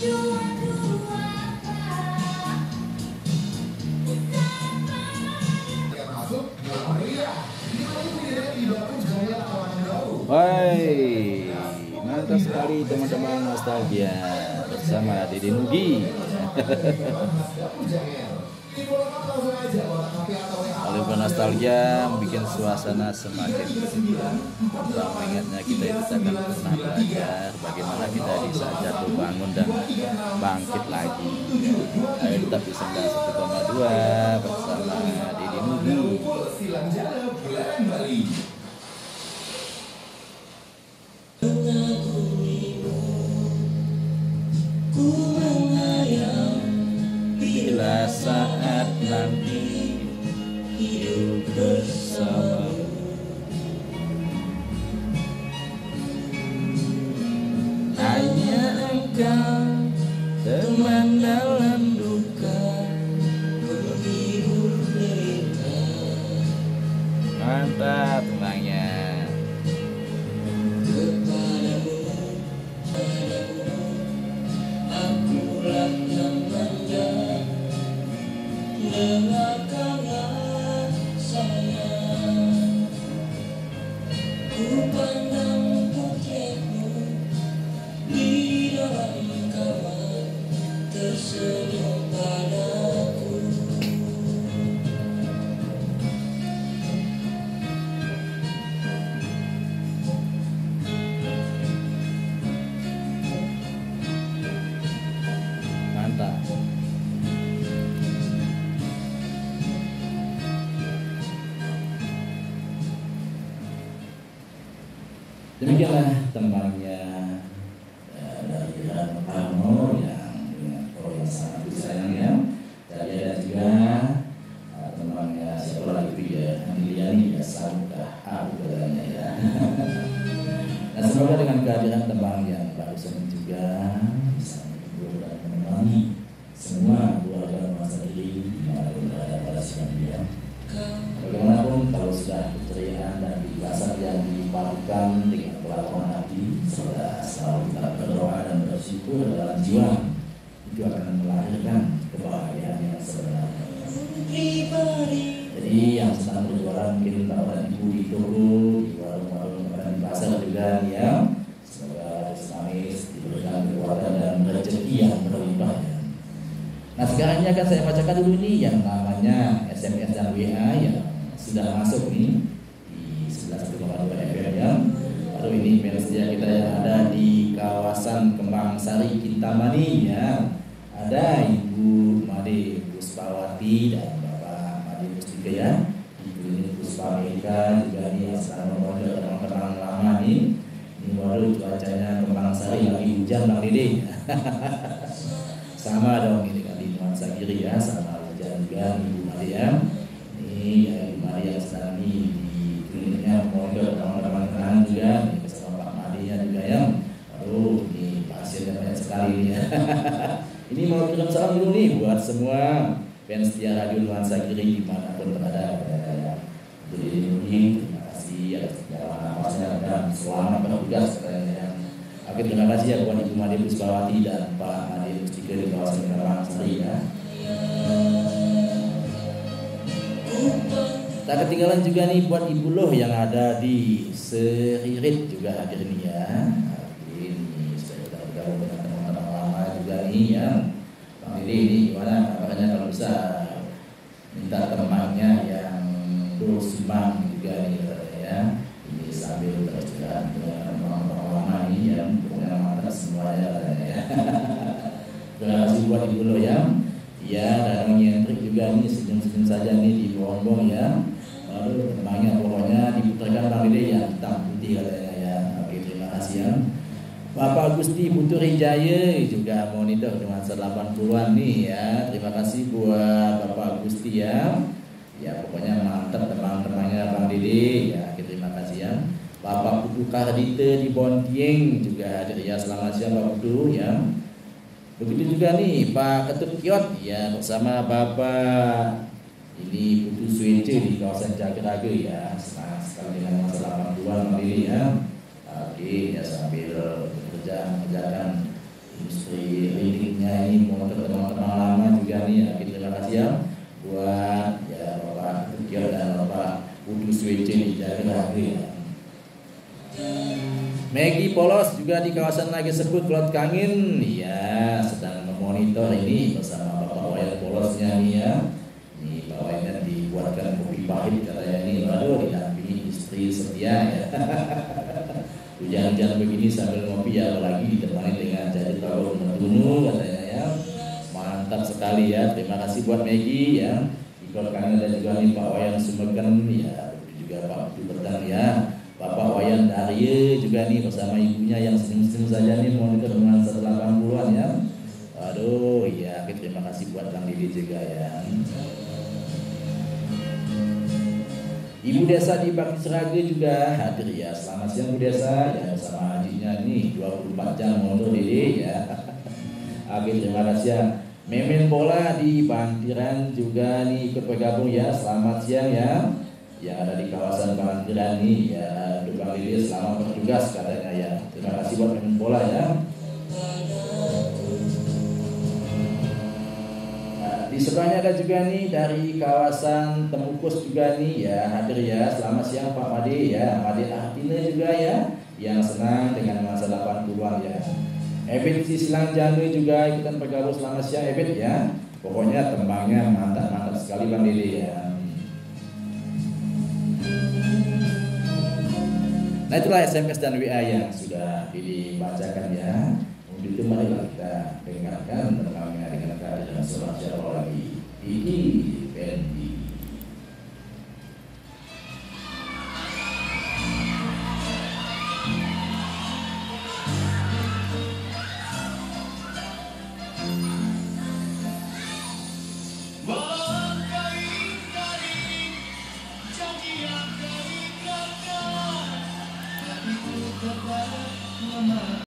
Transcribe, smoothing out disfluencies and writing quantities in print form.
Hai, mantap sekali teman-teman nostalgia bersama Dede Nugi. Kalau nostalgia bikin suasana semakin tambah mengingatnya kita itu akan pernah belajar bagaimana kita bisa jatuh bangun dan bangkit lagi. Ayo tetap di 91,2 bersama Dede Nugi. Ku menghayal bila saat nanti hidup bersamamu. hanya engkau teman dalam duka, Menghibur derita. mantap tenangnya. Akulah yang manja dengarkanlah sayang. Ku pandang putrimu di dalam kamar tersenyum padaku. Mantap. Demikianlah tembangnya dari Rano Karno yang dengan koro yang sangat disayangnya. Tadi ada juga tembangnya siapa lagi itu ya, Andiliani ya, Saruka katanya ya. Nah, semoga dengan kehadiran tembang yang barusan juga bisa menghibur dan menemani semua keluarga Nuansa Diri dimanapun berada pada siang dia. Bagaimanapun kalau sudah keceriaan dan keikhlasan yang dipadukan dengan kelakuan hati serta selalu kita berdoa dan bersyukur dalam jiwa, itu akan melahirkan kebahagiaan yang sebenarnya. Jadi yang sedang berjualan mungkin bapak ibu di toko, di warung-warung, bahkan di pasar juga ya, semoga Islamis diberikan kekuatan dan rezeki yang berlimpah ya. Nah sekarang ini akan saya bacakan dulu nih yang namanya SMS dan WA yang sudah masuk nih di 11,2 FM ya. Lalu ini pensia kita yang ada di kawasan Kembang Sari Kintamani ya. Ada Ibu Made Puspawati dan Bapak Made Pustika ya. Ibu ini Puspa Amerika juga nih yang sedang memodel teman-teman lama nih. Ini baru cuacanya Kembang Sari lagi hujan Bang Dede. Sama dong ini kan di Nuansa Diri ya, sama hujan juga Ibu Made ya. Ini ya Ibu Made yang sedang di kliniknya memodel teman-teman kenal juga. Ini bersama Pak Made ya juga ya. Lalu ini pasiennya banyak sekali nih ya. Ini mau kirim salam dulu nih buat semua fans setia Radio Nuansa Diri dimanapun berada. Jadi ini terima kasih atas segala nafasnya dan selamat bertugas katanya. Oke, terima kasih ya buat Ibu Made Puspawati dan Pak Made Pustika di kawasan Kembang Sari ya. Tak ketinggalan juga nih buat Ibu Loh yang ada di Seririt juga hadir nih ya. Ini saya sudah bergabung dengan teman-teman lama juga nih ya. Bang Dede ini gimana kabarnya kalau bisa minta tembangnya yang Simbang juga nih katanya ya. Ini sambil berjalan dengan orang-orang lama ini yang punya mata semuanya katanya ya. Terima kasih buat Ibu Loh ya. Ya, dan nyentrik juga nih senyum-senyum saja nih di bongbong ya. Lalu tembangnya pokoknya diputarkan Bang Dede yang hitam putih katanya ya. Oke, terima kasih ya. Bapak Gusti Putu Rijaya juga monitor dengan 80-an nih ya. Terima kasih buat Bapak Gusti ya. Ya pokoknya mantap tembang-tembangnya Bang Dede ya. Terima kasih ya. Bapak Putu Kardite di Bontieng juga hadir ya. Selamat siang Bapak Putu ya. Begitu juga nih Pak Ketut Kiot ya bersama Bapak ini Putu Suwece di kawasan Jageraga ya. Senang sekali dengan masa 80-an Bang Dede ya. Oke ya sambil bekerja mengerjakan industri nih mau teman-teman lama juga nih. Terima kasih ya buat ya Bapak Tukir dan Bapak Udus WC nih jadi hadir. Maggie Polos juga di kawasan lagi sebut Klot Kangin ya sedang memonitor ini bersama Bapak Wayan Polosnya nih ya. Nih Pak Wayan dibuatkan kopi pahit katanya nih, aduh didampingi istri setia ya. Hujan-hujan begini sambil ngopi ya, apalagi ditemani dengan jadi tahu menunu katanya ya. Mantap sekali ya. Terima kasih buat Maggie ya. Ikut kangen dan juga nih Pak Wayan Sumeken ya, juga Pak Bertang ya. Bapak Wayan Darye juga nih bersama ibunya yang senyum-senyum saja nih monitor dengan 180-an ya. Aduh ya, terima kasih buat Kang Didi juga ya. Ibu Desa di Bakti Seraga juga hadir ya. Selamat siang Bu Desa ya, bersama hajinya nih 24 jam motor Dede ya. Oke, terima kasih ya. Memen Bola di Bantiran juga nih ikut bergabung ya. Selamat siang ya. Yang ada di kawasan Bantiran nih ya. Tukang Dede selamat bertugas katanya ya. Terima kasih buat Memen Bola ya. Di sebelahnya ada juga nih dari kawasan Temukus juga nih ya hadir ya. Selamat siang Pak Made ya. Made Artina juga ya yang senang dengan masa 80-an ya. Ebit Silang Janu juga ikutan bergabung. Selamat siang Ebit ya. Pokoknya tembangnya mantap-mantap sekali Bang Dede ya. Nah itulah SMS dan WA yang sudah dibacakan ya. Untuk itu mari kita dengarkan tentangnya dengan keadaan seorang siapa lagi. Ini Fendi.